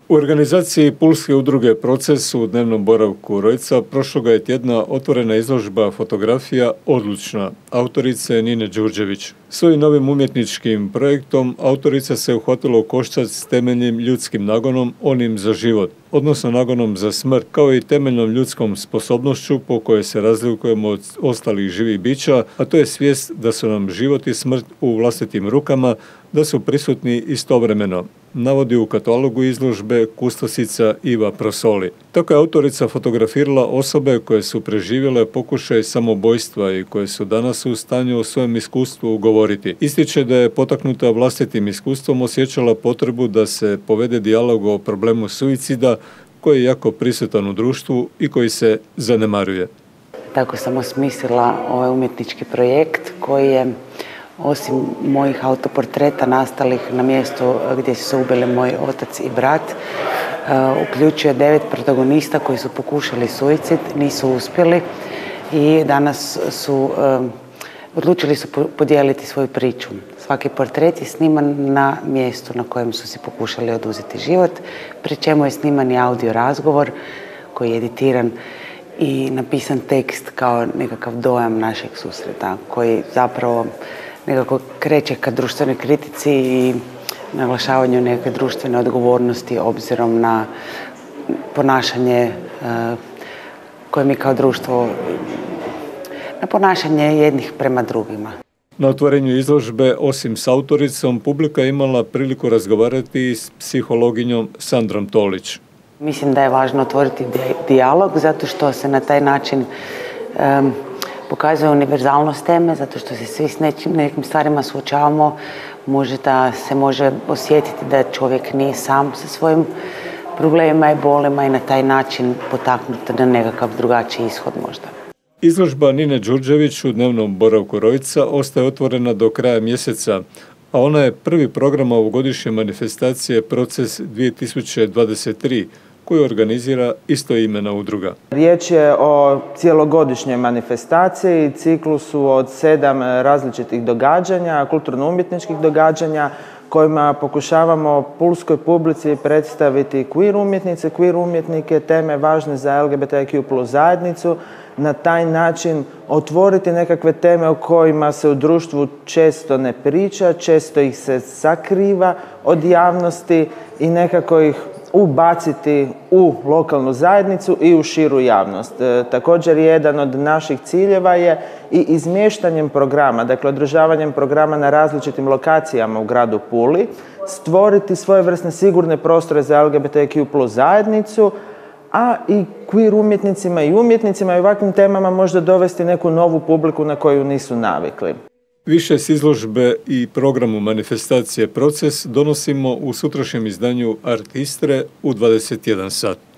U organizaciji Pulske udruge Proces u dnevnom boravku Rojca prošloga je tjedna otvorena izložba fotografija Odlučna autorice Nine Đurđević. Svojim novim umjetničkim projektom autorica se uhvatila u koštac s temeljnim ljudskim nagonom, onim za život, odnosno nagonom za smrt, kao i temeljnom ljudskom sposobnošću po kojoj se razlikujemo od ostalih živih bića, a to je svijest da su nam život i smrt u vlastitim rukama, da su prisutni istovremeno, navodi u katalogu izložbe kustosica Iva Prosoli. Tako je autorica fotografirala osobe koje su preživjele pokušaj samobojstva i koje su danas u stanju o svojem iskustvu govoriti. Ističe da je potaknuta vlastitim iskustvom osjećala potrebu da se povede dijalog o problemu suicida koji je jako prisutan u društvu i koji se zanemaruje. Tako sam osmislila ovaj umjetnički projekt koji je, osim mojih autoportreta nastalih na mjestu gdje su se ubili moj otac i brat, uključuje 9 protagonista koji su pokušali suicid, nisu uspjeli i danas su odlučili su podijeliti svoju priču. Svaki portret je sniman na mjestu na kojem su si pokušali oduzeti život, pri čemu je sniman i audio razgovor koji je editiran i napisan tekst kao nekakav dojam našeg susreta koji zapravo nekako kreće ka društvenoj kritici i naglašavanju neke društvene odgovornosti obzirom na ponašanje koje mi kao društvo, na ponašanje jednih prema drugima. Na otvorenju izložbe, osim s autoricom, publika je imala priliku razgovarati s psihologinjom Sandrom Tolić. Mislim da je važno otvoriti dijalog zato što se na taj način pokazuje univerzalnost teme, zato što se svi s nekim stvarima suočavamo, možda se može osjetiti da čovjek nije sam sa svojim problemima i bolima i na taj način potaknuti na nekakav drugačiji ishod možda. Izložba Nine Đurđević u dnevnom boravku Rojca ostaje otvorena do kraja mjeseca, a ona je prvi program ovogodišnje manifestacije Proces 2023, koju organizira istoimena udruga. Riječ je o cijelogodišnjoj manifestaciji, ciklusu od 7 različitih događanja, kulturno-umjetničkih događanja, kojima pokušavamo pulskoj publici predstaviti queer umjetnice, queer umjetnike, teme važne za LGBTQ+ zajednicu, na taj način otvoriti nekakve teme o kojima se u društvu često ne priča, često ih se sakriva od javnosti i nekako ih ubaciti u lokalnu zajednicu i u širu javnost. Također jedan od naših ciljeva je i izmještanjem programa, dakle održavanjem programa na različitim lokacijama u gradu Puli, stvoriti svojevrsne sigurne prostore za LGBTQ+ zajednicu, a i queer umjetnicima i umjetnicima i ovakvim temama možda dovesti neku novu publiku na koju nisu navikli. Više s izložbe i programu manifestacije Proces donosimo u sutrašnjem izdanju Art Istre u 21 sat.